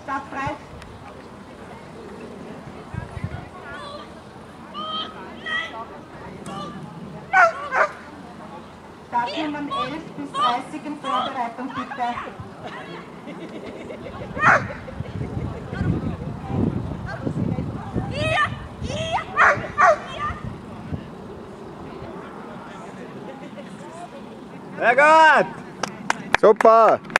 Startfrei. Startnummern 11 bis 30 in Vorbereitung, bitte. Sehr gut! Super!